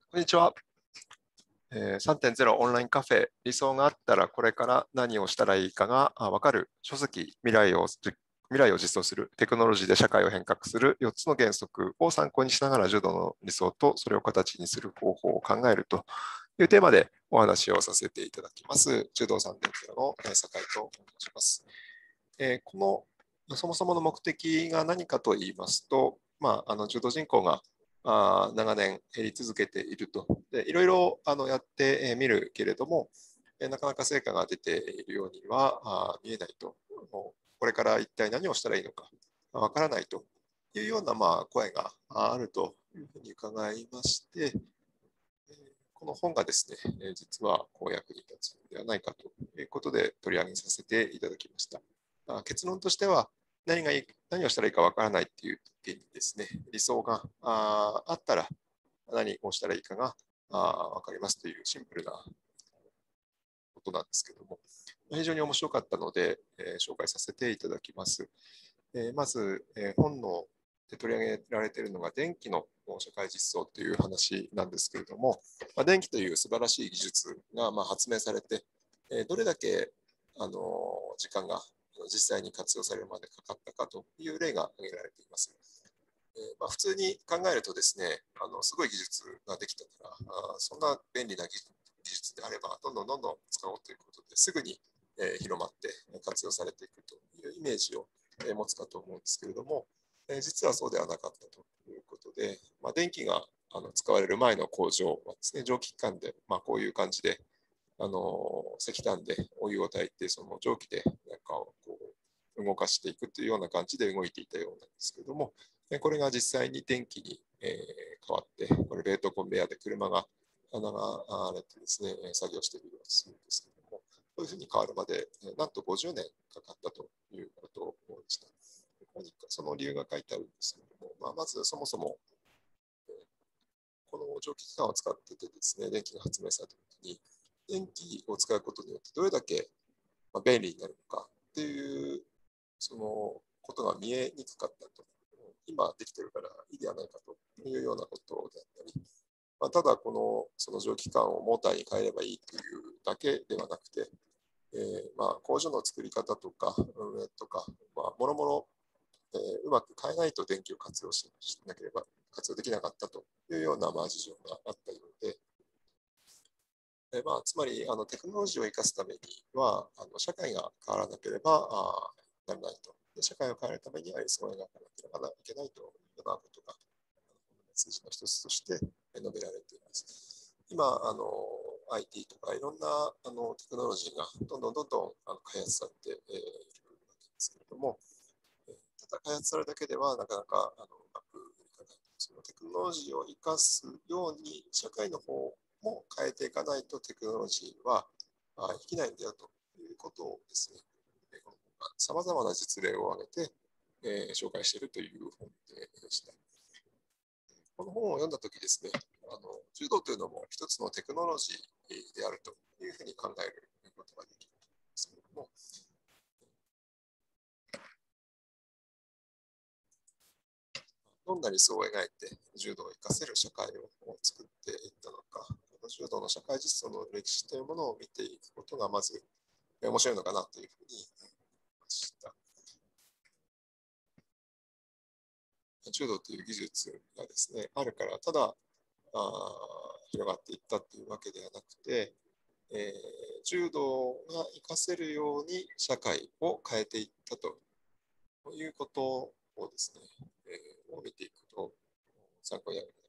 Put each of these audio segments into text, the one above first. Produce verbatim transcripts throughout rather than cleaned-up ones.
こんにちは。えーさんてんゼロオンラインカフェ、理想があったらこれから何をしたらいいかがあわかる書籍、未来を、未来を実装するテクノロジーで社会を変革するよっつの原則を参考にしながら柔道の理想とそれを形にする方法を考えるというテーマでお話をさせていただきます。柔道 さんてんゼロ のえー酒井と申します。えーこのそもそもの目的が何かと言いますと、まあ、あの柔道人口があ長年減り続けていると。でいろいろあのやってみるけれども、えなかなか成果が出ているようにはあ見えないと。もうこれから一体何をしたらいいのかわからないというようなまあ声があるというふうに伺いまして、この本がですね、実は公約に立つのではないかということで取り上げさせていただきました。結論としては、何がいい何をしたらいいかわからないっていう時にですね、理想がああったら何をしたらいいかがわかりますというシンプルなことなんですけども、非常に面白かったので、えー紹介させていただきます。えーまず、えー本ので取り上げられているのが電気の社会実装という話なんですけれども、まあ、電気という素晴らしい技術がまあ発明されて、えーどれだけあの時間が実際に活用されるまでかかったかという例が挙げられています。えーまあ、普通に考えるとですね、あのすごい技術ができたから、あそんな便利な技術であれば、どんどんどんどん使おうということですぐに、えー広まって活用されていくというイメージを、えー持つかと思うんですけれども、えー実はそうではなかったということで、まあ、電気があの使われる前の工場はですね、蒸気機関で、まあ、こういう感じで、あの石炭でお湯を炊いて、その蒸気でなんかをこう動かしていくというような感じで動いていたようなんですけれども、これが実際に電気に、えー変わって、これ冷凍コンベヤーで車が穴があれてですね、作業しているようにするんですけれども、こういうふうに変わるまで、なんとごじゅうねんかかったということでした。ここにその理由が書いてあるんですけれども、まあ、まずそもそも、この蒸気機関を使っててですね、電気が発明されたときに、電気を使うことによってどれだけ便利になるのかっていうそのことが見えにくかったと。今できてるからいいではないかというようなことであったり、まあ、ただこのその蒸気機関をモーターに変えればいいというだけではなくて、えーまあ工場の作り方とか運営とか、まあ、もろもろえーうまく変えないと電気を活用しなければ活用できなかったというようなまあ事情があったようで、えまあ、つまりあのテクノロジーを生かすためにはあの社会が変わらなければあならないと。で社会を変えるためには理想を描かなければいけないというようなことがメッセージの一つとして述べられています。今あの アイティー とかいろんなあのテクノロジーがどんどんどんどんあの開発されているわけですけれども、ただ開発されるだけではなかなかあのうまくいかない。そのテクノロジーを生かすように社会の方も変えていかないとテクノロジーは生きないんだよということをですね、さまざまな実例を挙げて、えー紹介しているという本でした。この本を読んだときですね、あの柔道というのも一つのテクノロジーであるというふうに考えることができるんですけれども、どんな理想を描いて柔道を生かせる社会を作っていったのか、柔道の社会実装の歴史というものを見ていくことがまず面白いのかなというふうに思いました。柔道という技術がですね、あるから、ただあ広がっていったというわけではなくて、えー柔道が活かせるように社会を変えていったということをですね、えーを見ていくと参考になる。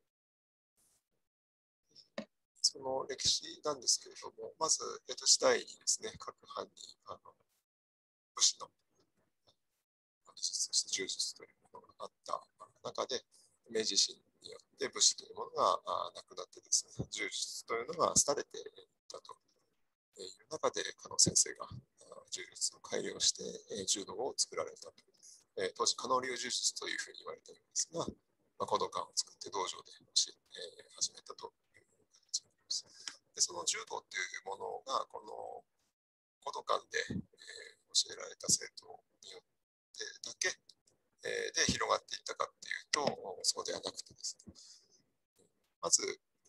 その歴史なんですけれども、まず江戸時代にですね、各藩にあの武士の技術、そして柔術というものがあった中で、明治維新によって武士というものがなくなってですね、柔術というのが廃れていったという中で、加納先生が柔術を改良して柔道を作られたと。当時、加納流柔術というふうに言われているんですが、まあ、古道館を作って道場で教え始めたという形になります。でその柔道というものが、この古道館で、えー、教えられた生徒によってだけ、えー、で広がっていったかっていうと、そうではなくてですね、まず、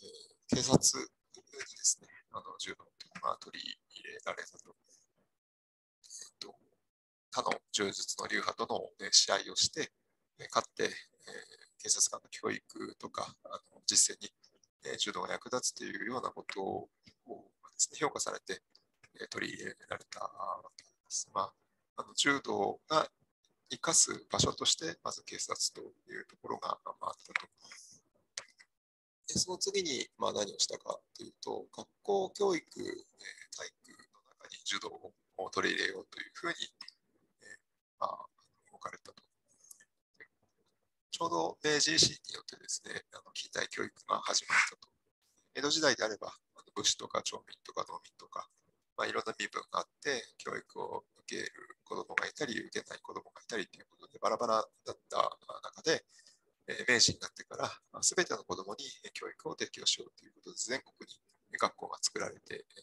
ー、警察にですね、あの柔道というのが取り入れられたと。えっと、他の柔術の流派との試合をして、勝って、えー、警察官の教育とかあの実践に、えー、柔道が役立つというようなことをですね、評価されて、えー、取り入れられたわけです。まあ、あの柔道が生かす場所として、まず警察というところが、まあ、あったと。でその次に、まあ、何をしたかというと、学校教育、えー、体育の中に柔道を取り入れようというふうに、えーまあ、置かれたと。ちょうど明治維新によってですね、あの近代教育が始まったと。江戸時代であれば、武士とか町民とか農民とか、まあ、いろんな身分があって、教育を受ける子どもがいたり、受けない子どもがいたりということで、バラバラだった中で、えー、明治になってから、すべての子どもに教育を提供しようということで、全国に学校が作られていって、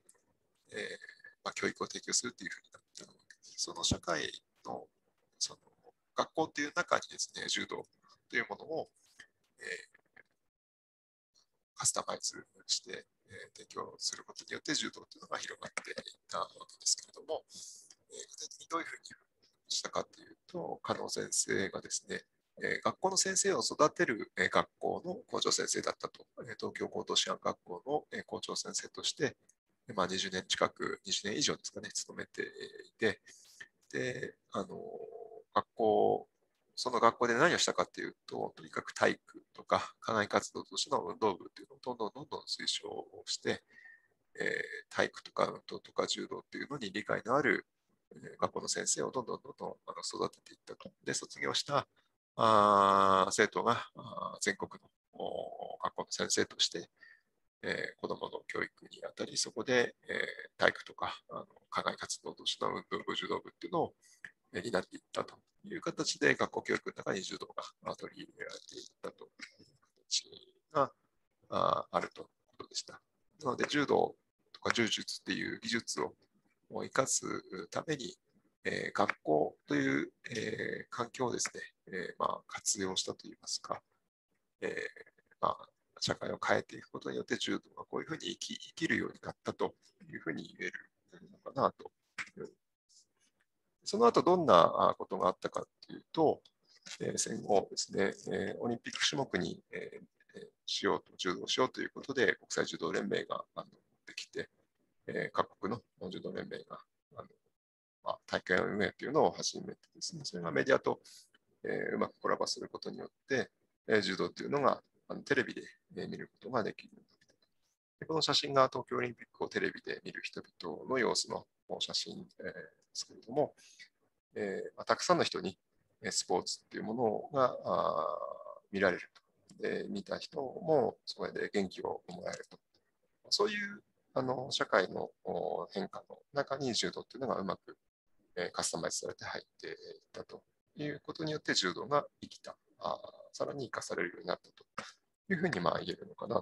えーまあ、教育を提供するというふうになったわけです。その社会の、その学校という中にですね、柔道というものを、えーカスタマイズして、えー、提供することによって柔道というのが広がっていったわけですけれども、えー、具体的にどういうふうにしたかというと、加納先生がですね、えー、学校の先生を育てる、えー、学校の校長先生だったと、えー、東京高等師範学校の、えー、校長先生として、まあ、にじゅうねん近く、にじゅうねん以上ですかね、勤めていて、で、あの、学校、その学校で何をしたかっていうと、とにかく体育とか課外活動としての運動部っていうのをどんどんどんどん推奨して、えー、体育とか運動とか柔道っていうのに理解のある、えー、学校の先生をどんどんどんどんあの育てていったと。で、卒業したあ生徒があ全国の学校の先生として、えー、子どもの教育にあたり、そこで、えー、体育とかあの課外活動としての運動部、柔道部っていうのをになっていったという形で、学校教育の中に柔道が取り入れられていったという形がああるということでした。なので、柔道とか柔術っていう技術を生かすために、えー、学校という、えー、環境をですね、えーまあ、活用したといいますか、えーまあ、社会を変えていくことによって柔道がこういうふうに生き生きるようになったというふうに言えるのかなと。その後どんなことがあったかというと、えー、戦後ですね、えー、オリンピック種目に、えー、しようと、柔道しようということで、国際柔道連盟があのできて、えー、各国の柔道連盟があの、まあ、大会運営というのを始めてですね、それがメディアと、えー、うまくコラボすることによって、えー、柔道というのがあのテレビで、えー、見ることができる。でこの写真が東京オリンピックをテレビで見る人々の様子の写真、えー、ですけれども、えー、たくさんの人にスポーツっていうものが見られると。で、見た人もそれで元気をもらえると。そういうあの社会の変化の中に柔道っていうのがうまくカスタマイズされて入っていったということによって柔道が生きた。あさらに生かされるようになったというふうにまあ言えるのかなと。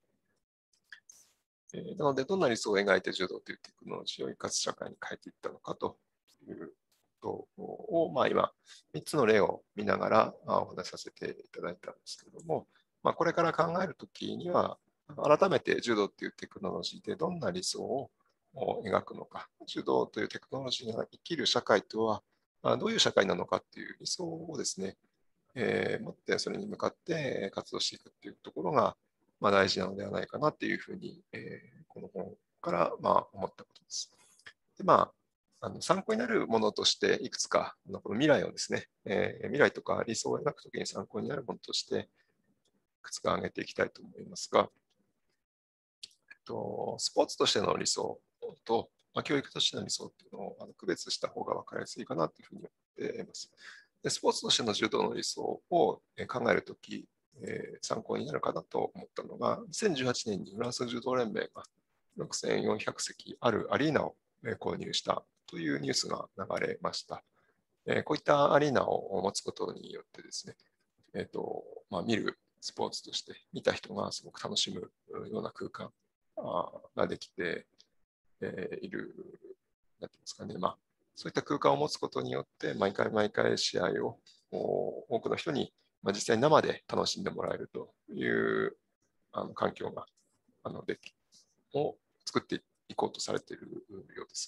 えー、なので、どんな理想を描いて柔道というテクノロジーを生かす社会に変えていったのかというを、まあ、今、みっつの例を見ながらお話しさせていただいたんですけれども、まあ、これから考えるときには、改めて柔道というテクノロジーでどんな理想を描くのか、柔道というテクノロジーが生きる社会とはどういう社会なのかっていう理想をですね、えー、持ってそれに向かって活動していくっていうところが、まあ、大事なのではないかなっていうふうに、えー、この本からまあ思ったことです。でまあ、あの参考になるものとしていくつかこの未来をですね、えー、未来とか理想を描くときに参考になるものとしていくつか挙げていきたいと思いますが、えっと、スポーツとしての理想と、まあ、教育としての理想っていうのをあの区別した方が分かりやすいかなというふうに思っています。でスポーツとしての柔道の理想を考えるとき、えー、参考になるかなと思ったのが、にせんじゅうはちねんにフランス柔道連盟がろくせんよんひゃくせきあるアリーナを購入したというニュースが流れました。こういったアリーナを持つことによってですね、えーとまあ、見るスポーツとして見た人がすごく楽しむような空間ができている、なんていうんですかね、まあ、そういった空間を持つことによって、毎回毎回試合を多くの人に実際生で楽しんでもらえるというあの環境があのできを作っていこうとされているようです。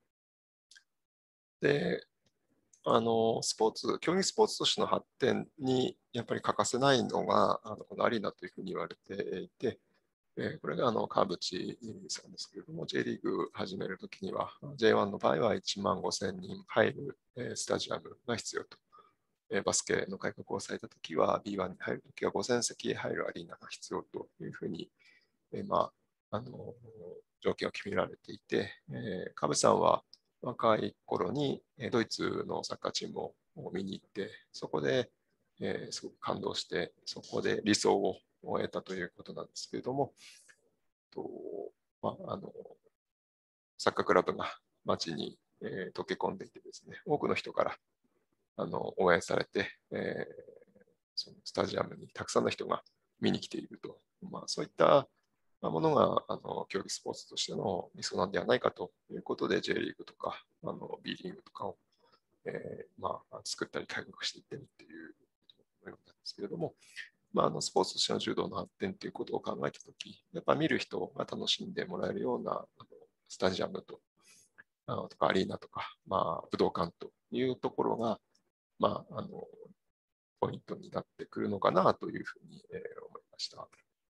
で、あのスポーツ、競技スポーツとしての発展にやっぱり欠かせないのが、あのこのアリーナというふうに言われていて、えーこれがあの川淵さんですけれども、J リーグ始めるときには、ジェイワン の場合はいちまんごせんにん入る、えースタジアムが必要と。えーバスケの改革をされたときは、ビーワン に入るときはごせんせき入るアリーナが必要というふうに、えーまあ、あの条件を決められていて、えー、カブさんは若い頃にドイツのサッカーチームを見に行って、そこで、えー、すごく感動して、そこで理想を得たということなんですけれども、とまあ、あのサッカークラブが街に、えー溶け込んでいてですね、多くの人からあの応援されて、えーそのスタジアムにたくさんの人が見に来ていると、まあ、そういったものがあの競技スポーツとしての理想なんではないかということで J リーグとかあの B リーグとかを、えーまあ、作ったり改革していってるっていうことなんですけれども、まあ、あのスポーツとしての柔道の発展ということを考えたとき、やっぱ見る人が楽しんでもらえるようなあのスタジアムとあのとかアリーナとか、まあ、武道館というところが、まあ、あのポイントになってくるのかなというふうに、えー思いました。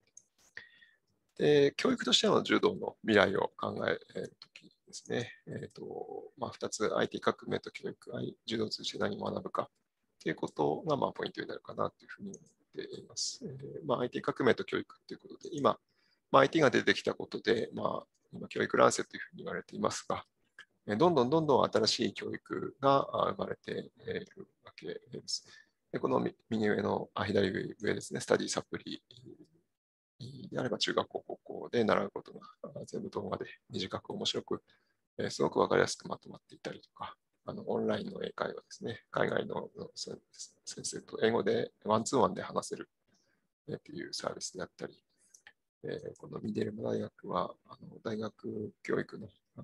で、教育としての柔道の未来を考えるときですね、えーとまあ、ふたつ アイティー 革命と教育、柔道を通じて何を学ぶかということがまあポイントになるかなというふうに思っています。えーまあ、アイティー 革命と教育ということで、今、まあ、アイティー が出てきたことで、まあ、今、教育乱世というふうに言われていますが、どんどんどんどん新しい教育が生まれているわけです。でこの右上の、あ左上ですね、スタディサプリであれば中学校、高校で習うことが全部動画で短く面白く、すごくわかりやすくまとまっていたりとか、あのオンラインの英会話ですね、海外の先生と英語でワンツーワンで話せるというサービスであったり、このミネルム大学はあの大学教育のあの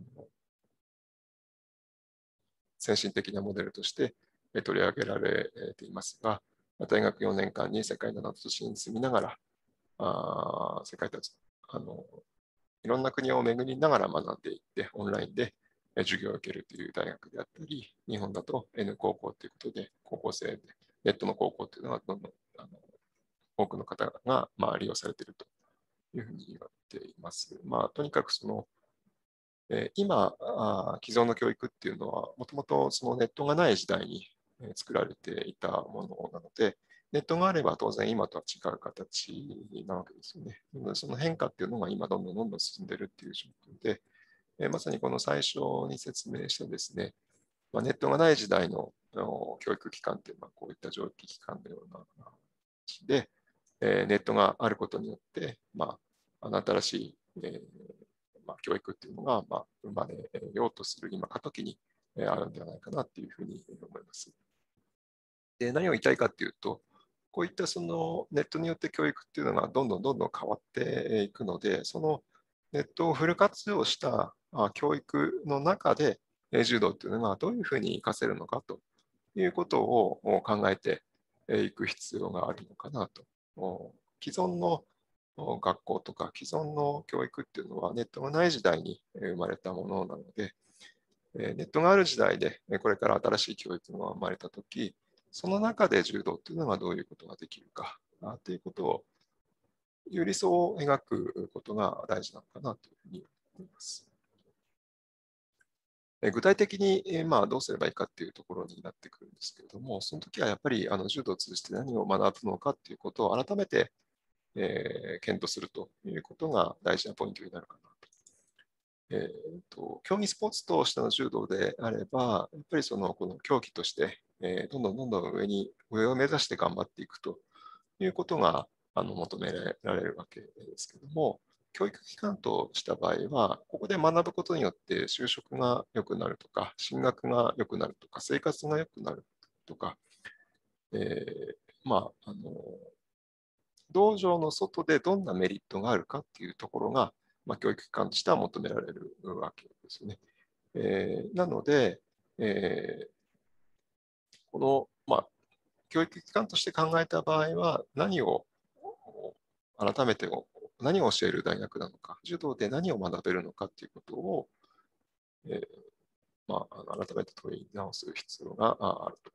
先進的なモデルとして取り上げられていますが、大学よねんかんに世界なな都市に住みながら、あ世界とあのいろんな国を巡りながら学んでいって、オンラインで授業を受けるという大学であったり、日本だと N 高校ということで、高校生で、ネットの高校というのはどんどんあの多くの方が、まあ、利用されているというふうに言われています。まあ、とにかくその、えー、今あ、既存の教育っていうのは、もともとそのネットがない時代に作られていたものなので、ネットがあれば当然今とは違う形なわけですよね。その変化っていうのが今どんどんどんどん進んでいるっていう状況で、えー、まさにこの最初に説明したですね、まあ、ネットがない時代の教育機関っていうのはこういった蒸気機関のような形で、えー、ネットがあることによって、まあ、新しい、えーまあ、教育っていうのが、まあ、生まれようとする今過渡期にあるんではないかなっていうふうに思います。で、何を言いたいかっていうと、こういったそのネットによって教育っていうのがどんどんどんどん変わっていくので、そのネットをフル活用した教育の中で、柔道っていうのがどういうふうに活かせるのかということを考えていく必要があるのかなと。既存の学校とか既存の教育っていうのはネットがない時代に生まれたものなので、ネットがある時代でこれから新しい教育が生まれたとき、その中で柔道っていうのがどういうことができるかということを、よりそう描くことが大事なのかなというふうに思います。具体的に、まあ、どうすればいいかっていうところになってくるんですけれども、その時はやっぱりあの柔道を通じて何を学ぶのかっていうことを改めて、えー、検討するということが大事なポイントになるかなと。えー、と競技スポーツとしての柔道であれば、やっぱりそのこの競技として、えー、どんどんどんどん上に上を目指して頑張っていくということがあの求められるわけですけども、教育機関とした場合は、ここで学ぶことによって就職が良くなるとか、進学が良くなるとか、生活が良くなるとか、えー、まあ、あの、道場の外でどんなメリットがあるかっていうところが、まあ、教育機関としては求められるわけですね。えー、なので、えー、この、まあ、教育機関として考えた場合は、何を改めて何を教える大学なのか、柔道で何を学べるのかということを、えーまあ、改めて問い直す必要があると。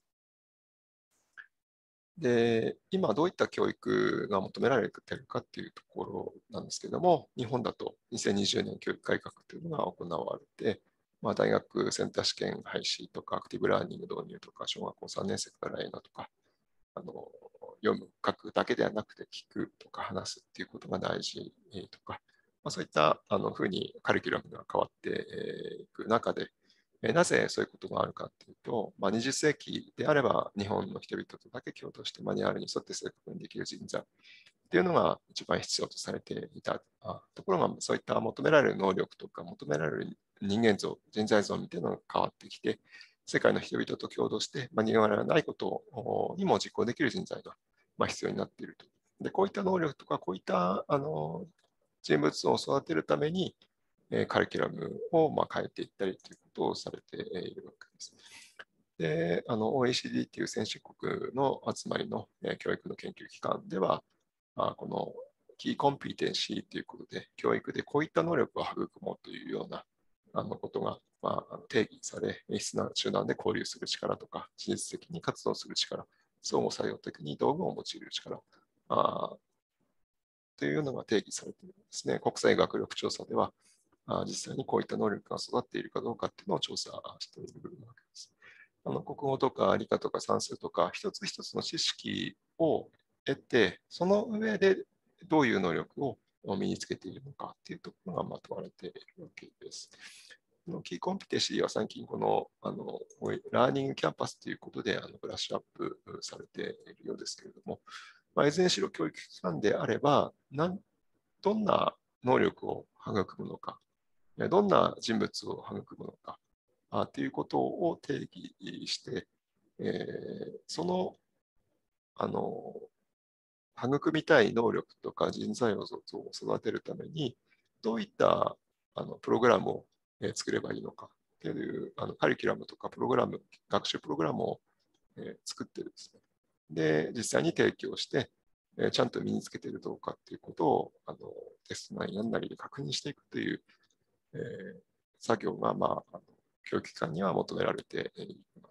で、今どういった教育が求められているかっていうところなんですけれども、日本だとにせんにじゅうねん教育改革というのが行われて、まあ、大学センター試験廃止とか、アクティブラーニング導入とか、小学校さんねん生から英語とか、あの読む、書くだけではなくて聞くとか話すっていうことが大事とか、まあ、そういったあのふうにカリキュラムが変わっていく中で、なぜそういうことがあるかというと、まあ、にじゅっ世紀であれば日本の人々とだけ共同してマニュアルに沿って正確にできる人材っていうのが一番必要とされていた。ところがそういった求められる能力とか求められる人間像、人材像みたいなのが変わってきて、世界の人々と共同してマニュアルがないことにも実行できる人材が必要になっていると。で、こういった能力とか、こういったあの人物を育てるために、カリキュラムをまあ変えていったりということをされているわけです。で、あの オーイーシーディー という先進国の集まりの教育の研究機関では、このキーコンピテンシーということで、教育でこういった能力を育もうというようなあのことが、まあ、定義され、集団で交流する力とか、自律的に活動する力、相互作用的に道具を用いる力あというのが定義されているんですね。国際学力調査では、実際にこういった能力が育っているかどうかっていうのを調査しているわけです。あの国語とか理科とか算数とか、一つ一つの知識を得て、その上でどういう能力を身につけているのかっていうところがまとまれているわけです。キーコンピテンシーは最近このあのラーニングキャンパスということであのブラッシュアップされているようですけれども、まあ、いずれにしろ教育機関であれば、なんどんな能力を育むのか、どんな人物を育むのか、あということを定義して、えー、その、あの、育みたい能力とか人材を育てるために、どういったあのプログラムを作ればいいのかっていうあのカリキュラムとかプログラム、学習プログラムを作ってですね。で、実際に提供して、ちゃんと身につけているどうかっていうことをあのテスト内やんなりで確認していくという、えー、作業が、まあ、教育機関には求められています。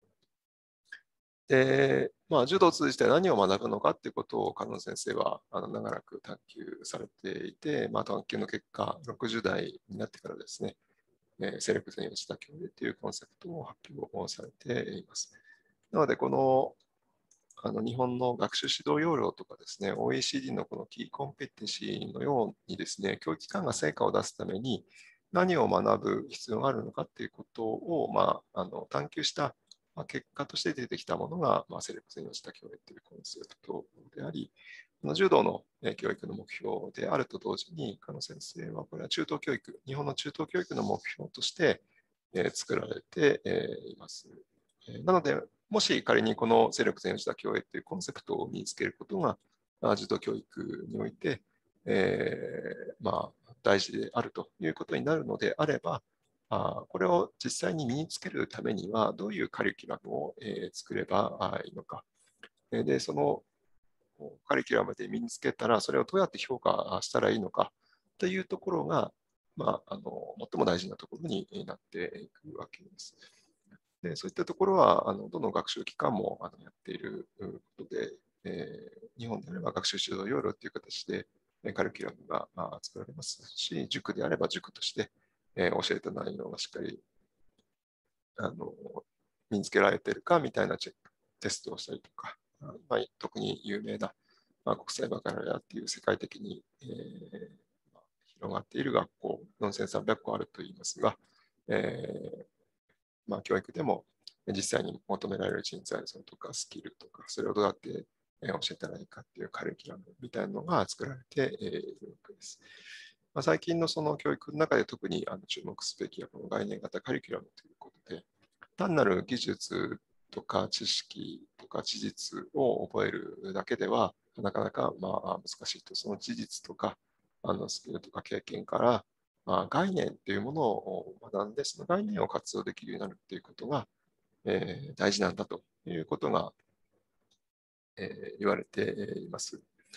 で、まあ、柔道を通じて何を学ぶのかっていうことを、加納先生はあの長らく探求されていて、まあ、探求の結果、ろくじゅう代になってからですね、えー、セレクトに吉田教授というコンセプトを発表されています。なので、このあの日本の学習指導要領とかですね、オーイーシーディー のこのキーコンペテンシーのようにですね、教育機関が成果を出すために何を学ぶ必要があるのかということを、まあ、あの探求した結果として出てきたものが、まあ、セレクトに吉田教育というコンセプトであり、柔道の教育の目標であると同時に、加納先生はこれは中等教育、日本の中等教育の目標として作られています。なので、もし仮にこの勢力全吉田教育というコンセプトを身につけることが、児童教育において、えー、まあ、大事であるということになるのであれば、あこれを実際に身につけるためには、どういうカリキュラムを、えー、作ればいいのか。で、そのカリキュラムで身につけたら、それをどうやって評価したらいいのかというところが、まあ、あの最も大事なところになっていくわけです。でそういったところは、あのどの学習機関もあのやっていることで、えー、日本であれば学習指導要領という形で、カリキュラムが作られますし、塾であれば塾として、えー、教えた内容がしっかりあの身につけられているかみたいなチェック、テストをしたりとか、まあ、特に有名な、まあ、国際バカラレアっていう世界的に、えーまあ、広がっている学校、よんせんさんびゃっこあるといいますが、えーまあ、教育でも実際に求められる人材像とかスキルとか、それをどうやって教えたらいいかっていうカリキュラムみたいなのが作られているわけです。まあ、最近のその教育の中で特にあの注目すべきはこの概念型カリキュラムということで、単なる技術とか知識とか事実を覚えるだけではなかなかまあ難しいと、その事実とかあのスキルとか経験からまあ、概念というものを学んで、その概念を活用できるようになるということが、えー、大事なんだということが、えー、言われています。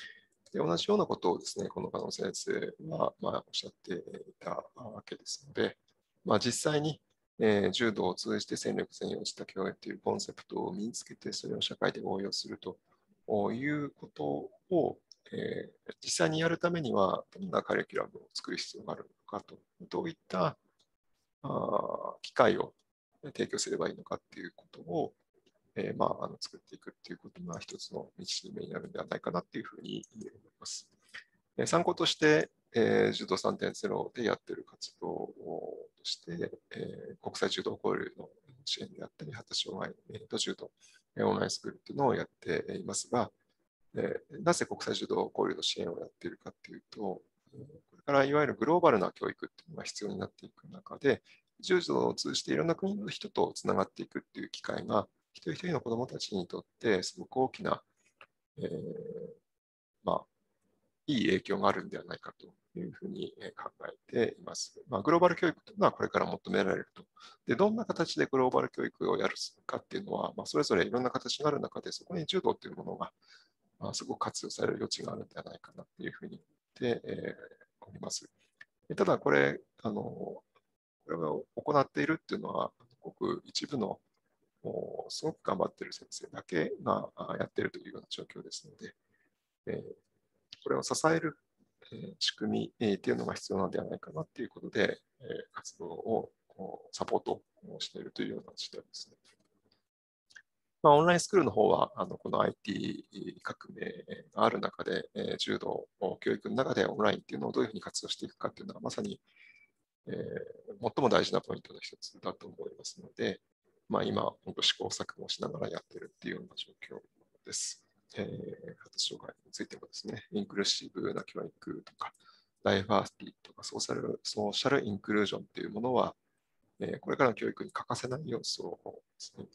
で同じようなことをですね、この加納先生は、まあ、おっしゃっていたわけですので、まあ、実際に、えー、柔道を通じて戦力専用した教育というコンセプトを身につけて、それを社会で応用するということを、えー、実際にやるためには、どんなカリキュラムを作る必要があるのかと、どういったあ機会を提供すればいいのかっていうことを、えーまあ、あの作っていくっていうことが一つの道しるべになるんではないかなっていうふうに思います。えー参考として、えー、柔道 さんてんゼロ でやっている活動として、えー国際柔道交流の支援であったり、発達障害、えーと柔道、えーオンラインスクールっていうのをやっていますが、えーなぜ国際柔道交流の支援をやっているかっていうと、これからいわゆるグローバルな教育っていうのが必要になっていく中で、柔道を通じていろんな国の人とつながっていくっていう機会が、一人一人の子どもたちにとってすごく大きな、えーまあ、いい影響があるんではないかというふうに考えています。まあ、グローバル教育というのはこれから求められると。で、どんな形でグローバル教育をやるかっていうのは、まあ、それぞれいろんな形がある中で、そこに柔道というものが、まあ、すごく活用される余地があるんではないかなというふうに思って、えー、おります。ただ、これ、あの、これを行っているっていうのは、ごく一部のすごく頑張っている先生だけがやっているというような状況ですので、えーこれを支える仕組みっていうのが必要なのではないかなということで、活動をサポートしているというような事態ですね。まあ、オンラインスクールの方は、あのこの アイティー 革命がある中で、柔道教育の中でオンラインっていうのをどういうふうに活用していくかっていうのは、まさに、えー、最も大事なポイントの一つだと思いますので、まあ、今、本当試行錯誤しながらやっているっていうような状況です。えー、発達障害についてもですね、インクルーシブな教育とか、ダイバーシティとかソーシャル、ソーシャルインクルージョンというものは、えー、これからの教育に欠かせない要素ですね。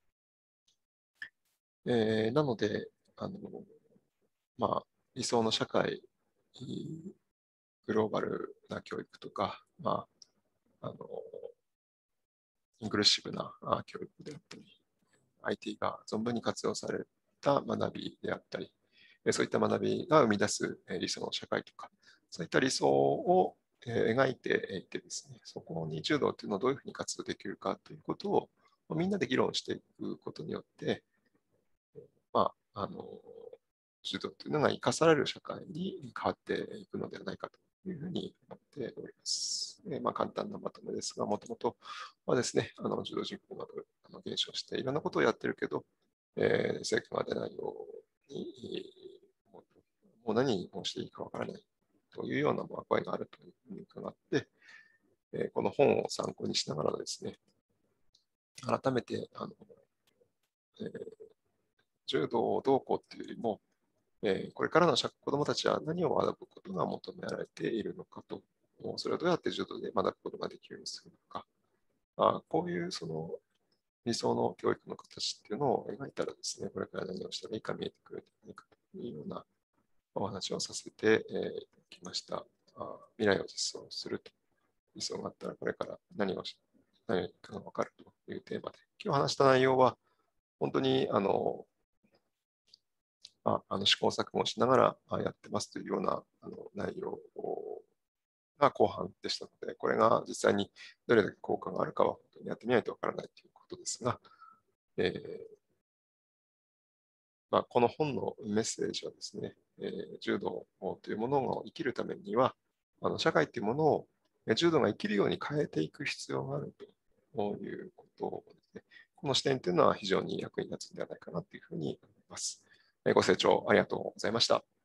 えー、なので、あの、まあ、理想の社会、グローバルな教育とか、まあ、あの、インクルーシブな教育であったり、アイティー が存分に活用された学びであったり、そういった学びが生み出す理想の社会とか、そういった理想を描いていてですね、そこに柔道というのをどういうふうに活動できるかということをみんなで議論していくことによって、まあ、あの、柔道というのが生かされる社会に変わっていくのではないかというふうに思っております。えまあ、簡単なまとめですが、もともとはですね、あの柔道人口などあの減少していろんなことをやってるけど、えー、成果が出ないように、もう何をしていいかわからないというような声があるというふうに伺って、えー、この本を参考にしながらですね、改めてあの、えー、柔道をどうこうっていうよりも、えー、これからの子どもたちは何を学ぶことが求められているのかと、それをどうやって柔道で学ぶことができるようにするのか、あこういうその理想の教育の形っていうのを描いたらですね、これから何をしたらいいか見えてくるんじゃないかというようなお話をさせて、えー、いただきました。あ未来を実装すると理想があったらこれから何をし何かが分かるというテーマで、今日話した内容は本当にあのああの試行錯誤しながらやってますというようなあの内容が後半でしたので、これが実際にどれだけ効果があるかは本当にやってみないとわからないということですが、えーまあ、この本のメッセージはですね、えー、柔道というものを生きるためには、あの社会というものを柔道が生きるように変えていく必要があるということですね。この視点というのは非常に役に立つんではないかなというふうに思います。ご清聴ありがとうございました。